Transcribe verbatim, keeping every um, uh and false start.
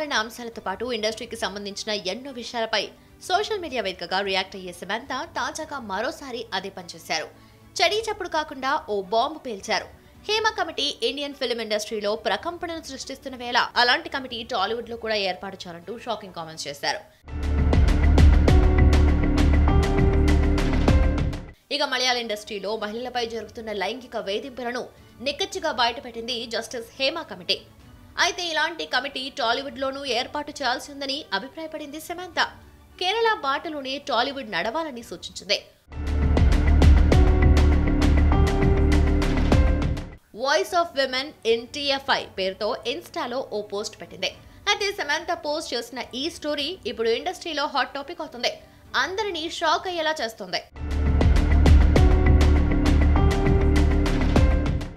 మారిన అంశాలతో పాటు ఇండస్ట్రీకి సంబంధించిన ఎన్నో విషయాలపై సోషల్ మీడియా వేదికగా రియాక్ట్ అయ్యే సమంత తాజాగా మరోసారి అదే పనిచేశారు. చడీ చప్పుడు కాకుండా ఓ బాంబు పేల్చారు. హేమ కమిటీ ఇండియన్ ఫిల్మ్ ఇండస్ట్రీలో ప్రకంపనను సృష్టిస్తున్న వేళ అలాంటి కమిటీ టాలీవుడ్ లో కూడా ఏర్పాటు చేయాలంటూ షాకింగ్ కామెంట్స్ చేశారు. ఇక మలయాళ ఇండస్ట్రీలో మహిళలపై జరుగుతున్న లైంగిక వేధింపులను నిక్కచ్చిగా బయటపెట్టింది జస్టిస్ హేమ కమిటీ. అయితే ఇలాంటి కమిటీ టాలీవుడ్ లోనూ ఏర్పాటు చేయాల్సి ఉందని అభిప్రాయపడింది సమంత. కేరళ బాటలోనే టాలీవుడ్ నడవాలని సూచించింది. Voice of women in TFI పేరుతో ఇన్స్టాలో ఓ పోస్ట్ పెట్టింది. అయితే సమంత పోస్ట్ చేసిన ఈ స్టోరీ ఇప్పుడు ఇండస్ట్రీలో హాట్ టాపిక్ అవుతుంది. అందరినీ షాక్ అయ్యేలా చేస్తుంది.